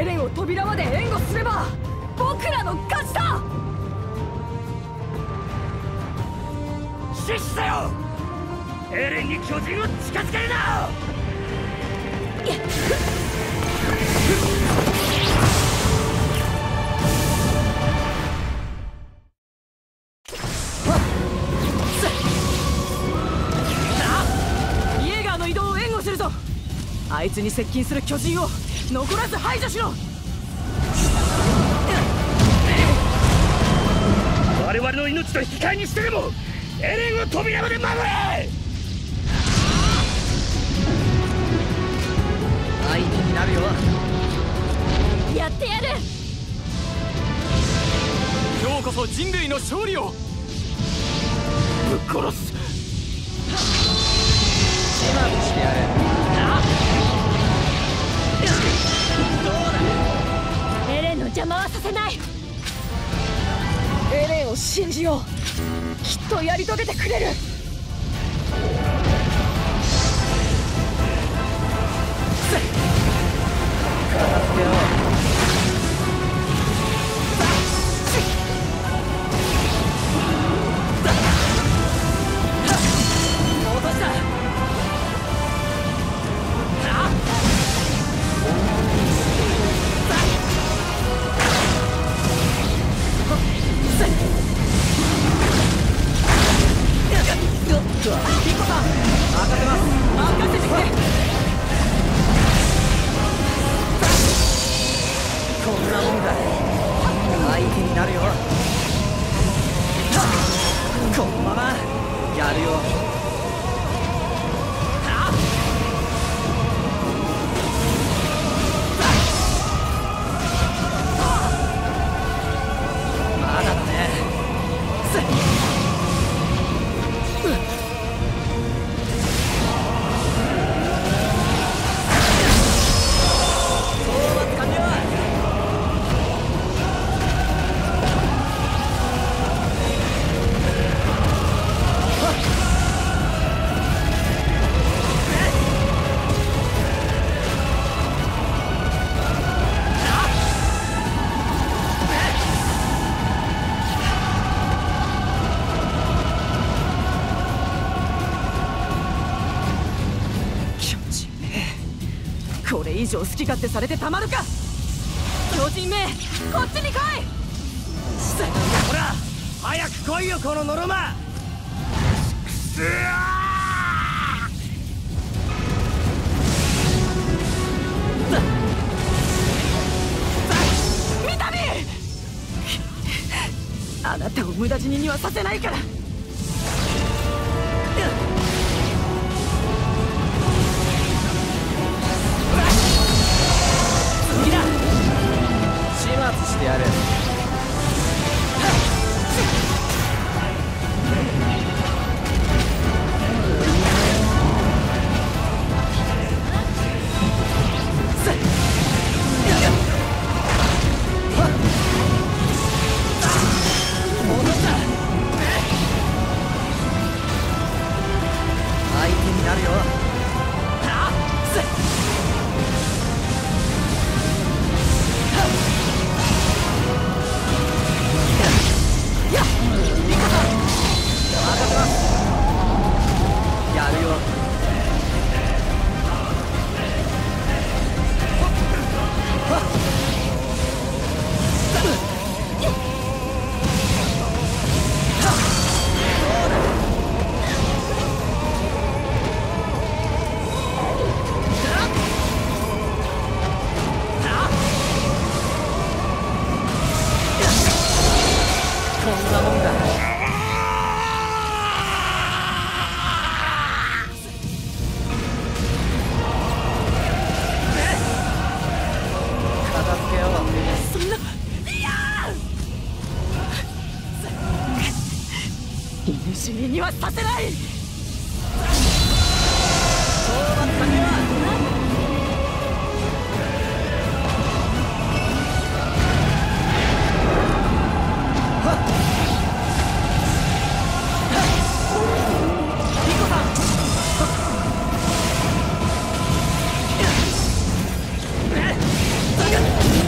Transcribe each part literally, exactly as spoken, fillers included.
エレンを扉まで援護すれば僕らの勝ちだ。 死守せよ。エレンに巨人を近づけるな。 イエーガーの移動を援護するぞ。あいつに接近する巨人を残らず排除しろ。 我々の命と引き換えにしてでもエレンを扉まで守れ。相手になるよ。 やってやる。 今日こそ人類の勝利を。 ぶっ殺す。 始末してやる。どうだ。 エレンの邪魔はさせない。エレンを信じよう。きっとやり遂げてくれる。 片付けよう。 落とした。リコさん、任せます。任せてくれ。 こんなもんだ。相手になるよ。このままやるよ。まだだね。 これ以上好き勝手されてたまるか。巨人め、こっちに来い。 ほら早く来いよこのノロマ。くすー。 見たび。あなたを無駄死ににはさせないから。次だ。 始末してやる。相手になるよ。やるよ。こんなもんだ。片付けよう。 そんな、いやー。犬死ににはさせない。 討伐完了。 リコさん。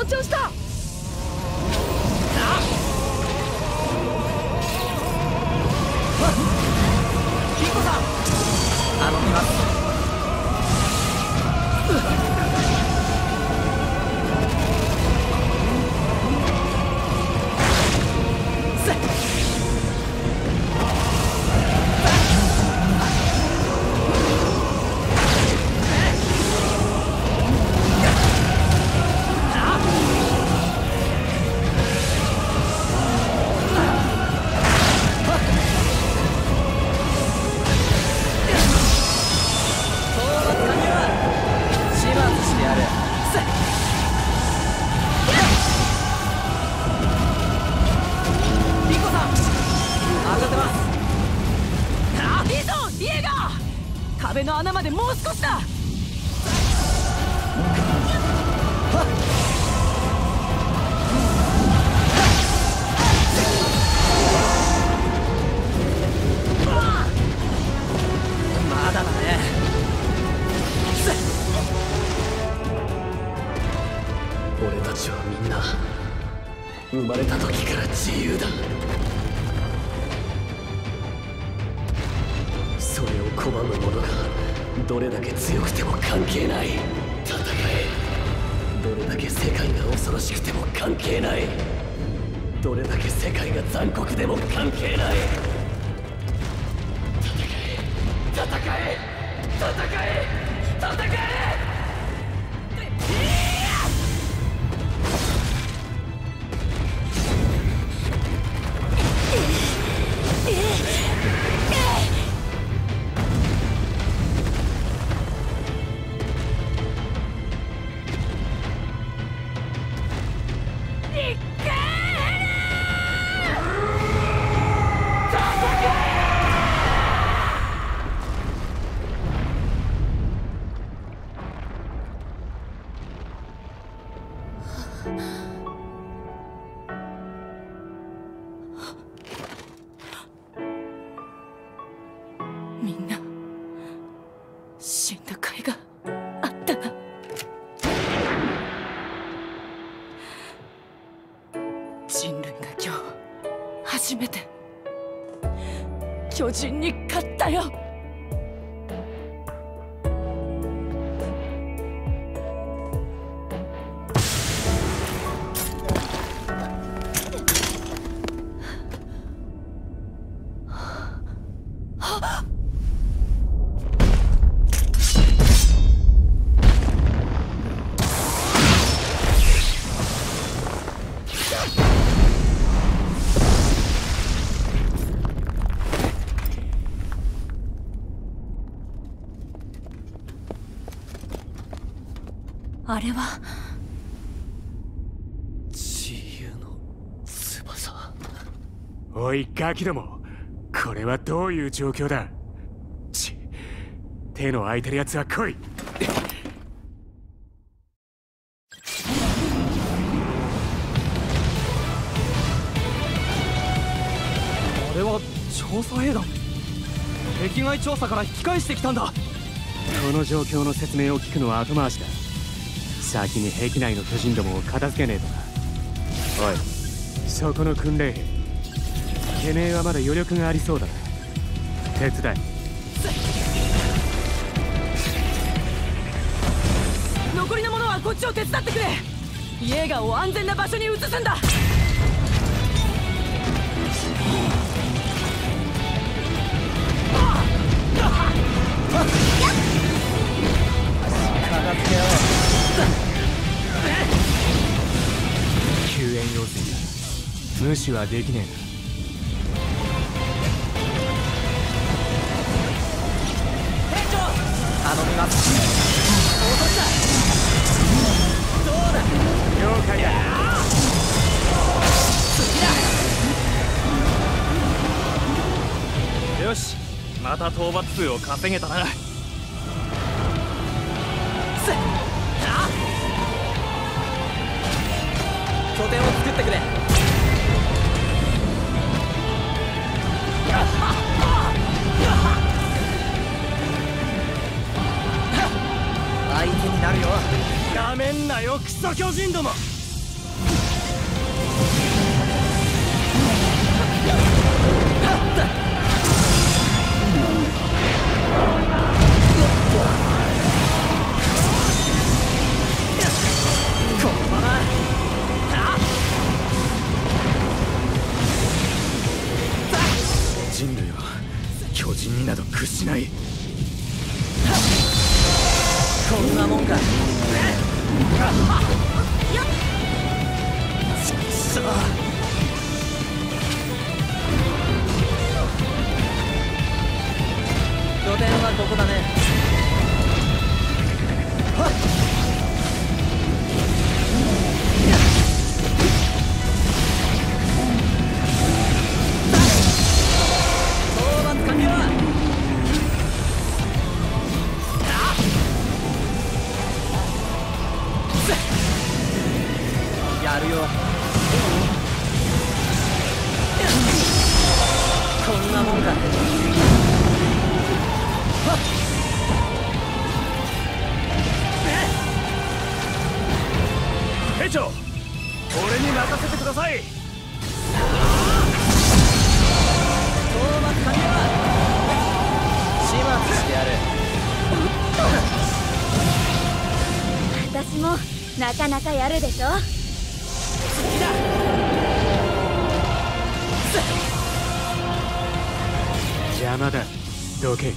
の調子だ。 金子さん頼みます。 壁の穴までもう少しだ。 まだだね。 俺たちはみんな生まれた時から自由だ。それを拒む者がどれだけ強くても関係ない。戦え。どれだけ世界が恐ろしくても関係ない。どれだけ世界が残酷でも関係ない。戦え戦え戦え戦え。 みんな死んだ甲斐があったな。人類が今日初めて巨人に勝ったよ。あれは自由の翼。 おいガキども、これはどういう状況だ。ち手の空いてるやつは来い。 あれは調査兵団。壁外調査から引き返してきたんだ。 この状況の説明を聞くのは後回しだ。先に壁内の巨人どもを片付けねえとな。おい、そこの訓練兵、てめえはまだ余力がありそうだな。手伝え。残りの者はこっちを手伝ってくれ。イエーガーを安全な場所に移すんだ。 片付けよう。 救援要請だ。無視はできねえな。 店長頼みます。落とした。どうだ。 了解だ。 次だ。よし、また討伐数を稼げたな。拠点を作ってくれ。相手になるよ。 やめんなよクソ巨人ども。 人類は巨人になど屈しない。こんなもんか。ちくしょう。拠点はここだね。はっ。やるよ。こんなもんか。 兵長、俺に任せてください。 討伐完了。始末してやる。 私もなかなかやるでしょ。 邪魔だ、どけ。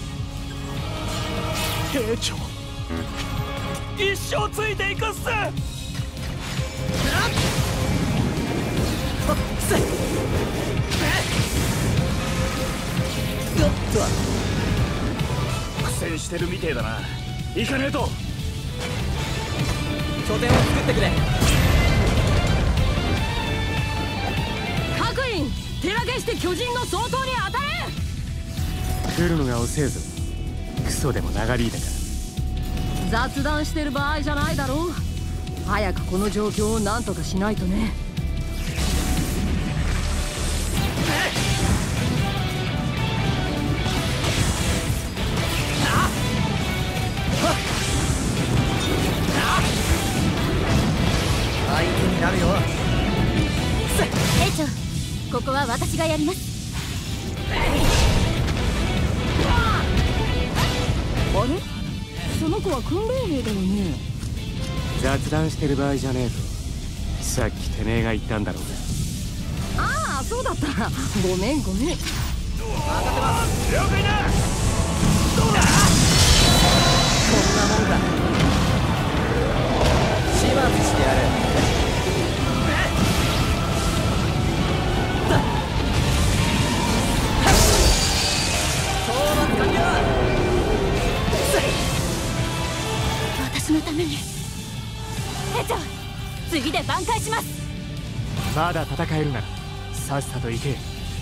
兵長、一生ついていくっす。 よっと。 苦戦してるみてえだな。行かねえと。 拠点を作ってくれ。 各員手分けして巨人の総統に当たれ。 来るのが遅えぞ。クソでも長引いたか。 雑談してる場合じゃないだろう。早くこの状況を何とかしないとね。 相手になるよ。 兵長、ここは私がやります。 あれ、その子は訓練兵だよね。 雑談してる場合じゃねえとさっきてめえが言ったんだろうが。 ああ、そうだった。ごめんごめん。 任せます。 了解だ。どうだ。 こんなもんか。始末してやる。 私のために。兵長、次で挽回します。 まだ戦えるならさっさと行け。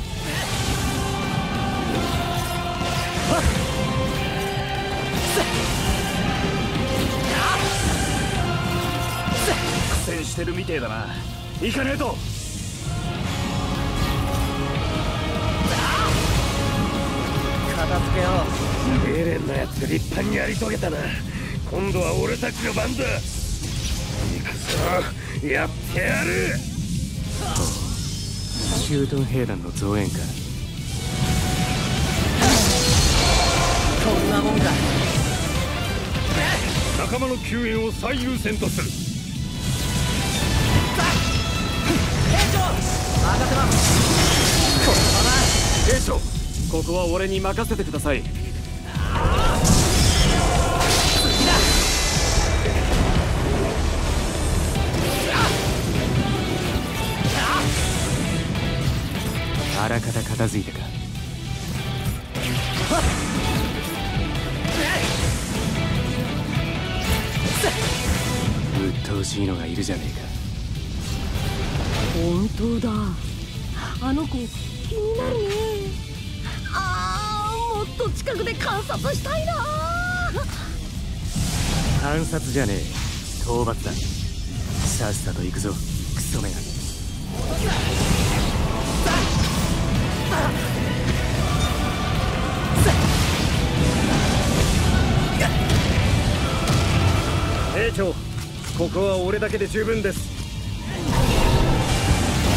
苦戦してるみてえだな。行かねえと。 片付けよう。 エレンのやつが立派にやり遂げたな。今度は俺たちの番だ。行くぞ、やってやる。 駐屯兵団の増援か。 こんなもんか。 仲間の救援を最優先とする。 兵長、任せます。このまま。 兵長、ここは俺に任せてください。あらかた片付いたか。うっとうしいのがいるじゃねえか。 本当だ。あの子気になるね。ああ、もっと近くで観察したいな。 観察じゃねえ、討伐だ。さっさと行くぞ、クソメガネ。 兵長、ここは俺だけで十分です。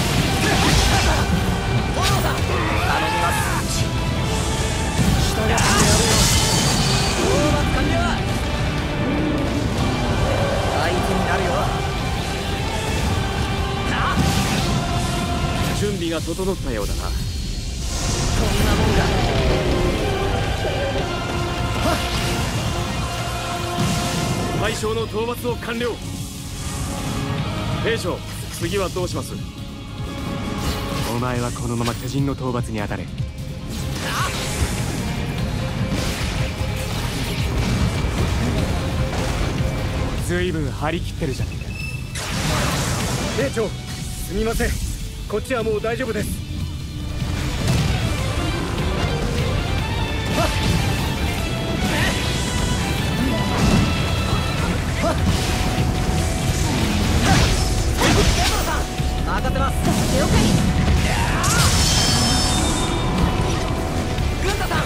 準備が整ったようだな。 こんなもんが。 対象の討伐を完了。兵長、次はどうします？お前はこのまま巨人の討伐に当たれ。ずいぶん張り切ってるじゃねえか。兵長、すみません、こっちはもう大丈夫です。 任せます。 了解。 軍太さん、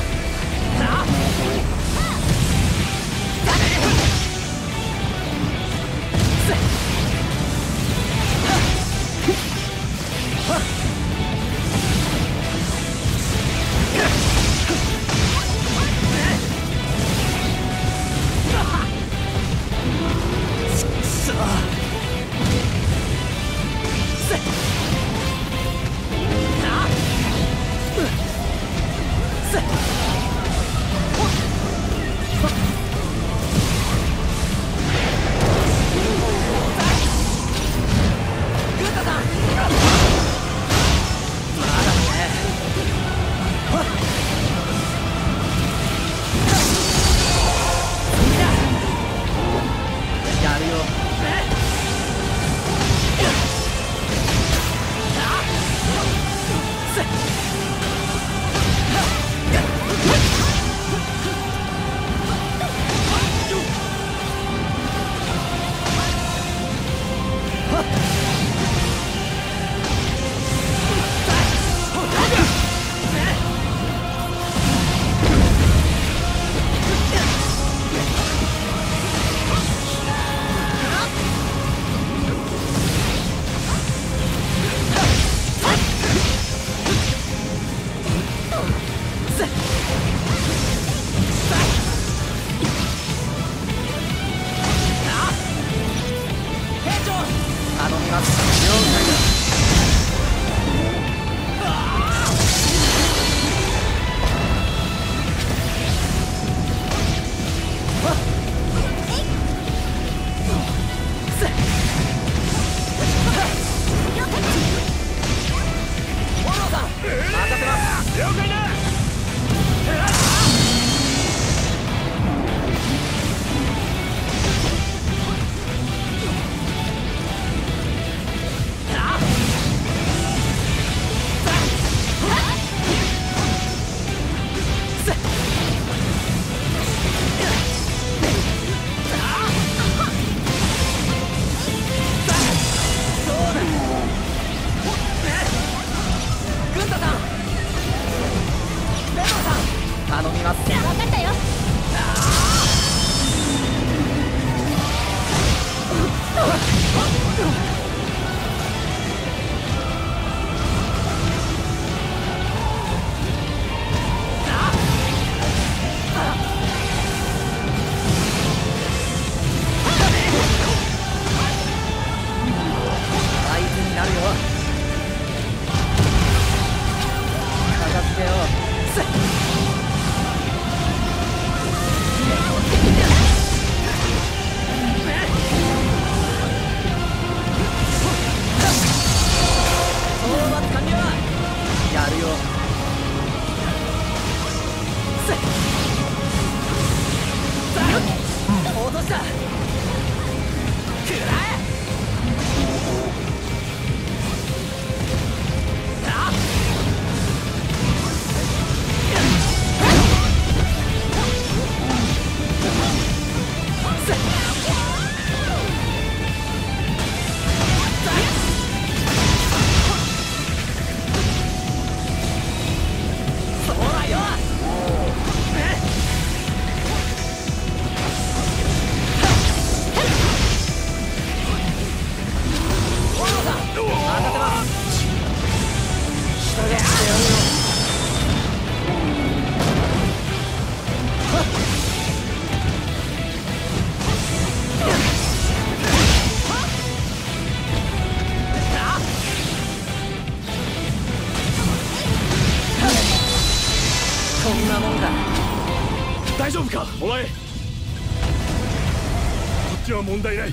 大丈夫かお前。こっちは問題ない。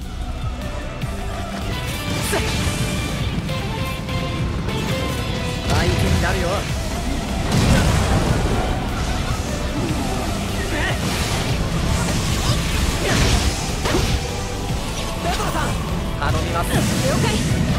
相手になるよ。ペトラさん頼みます。了解。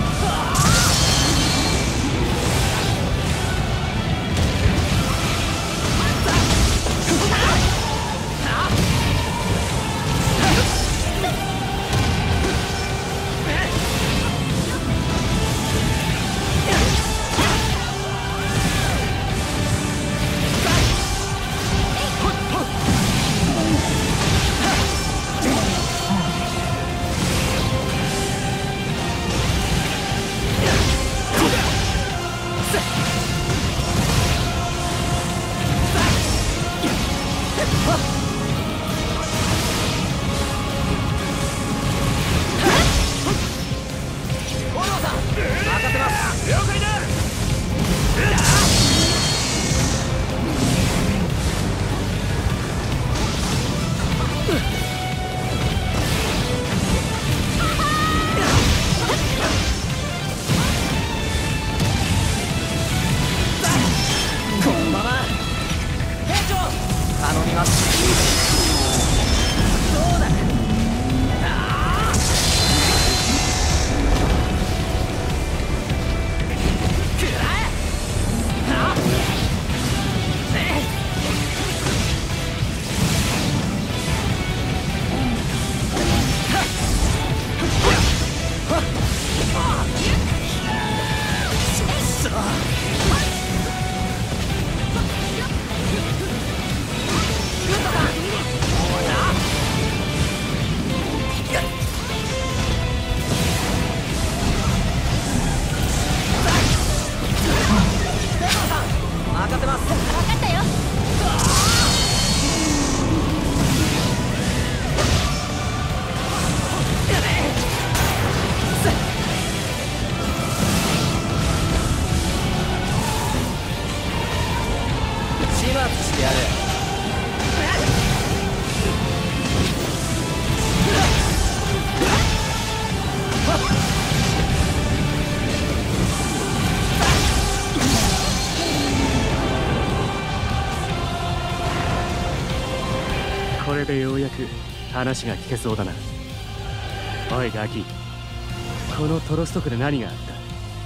これでようやく話が聞けそうだな。おいガキ、このトロスト区で何があった？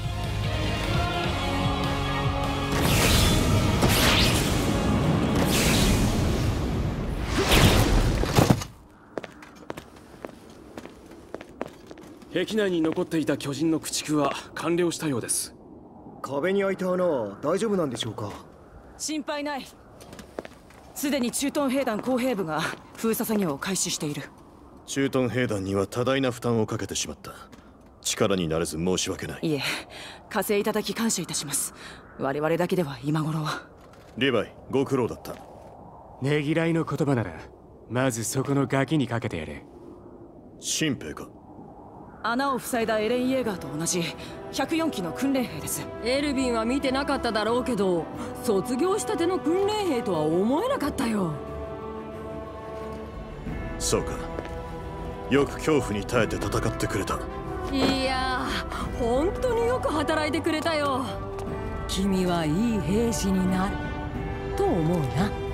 壁内に残っていた巨人の駆逐は完了したようです。 壁に開いた穴は大丈夫なんでしょうか？ 心配ない。すでに駐屯兵団工兵部が封鎖作業を開始している。 駐屯兵団には多大な負担をかけてしまった。力になれず申し訳ない。 いえ、加勢いただき感謝いたします。我々だけでは今頃は。 リヴァイ、ご苦労だった。 ねぎらいの言葉ならまずそこのガキにかけてやれ。 新兵か？ 穴を塞いだエレン・イェーガーと同じひゃくよんきの訓練兵です。 エルヴィンは見てなかっただろうけど、卒業したての訓練兵とは思えなかったよ。 そうか。よく恐怖に耐えて戦ってくれた。 いやー、本当によく働いてくれたよ。君はいい兵士になると思うな。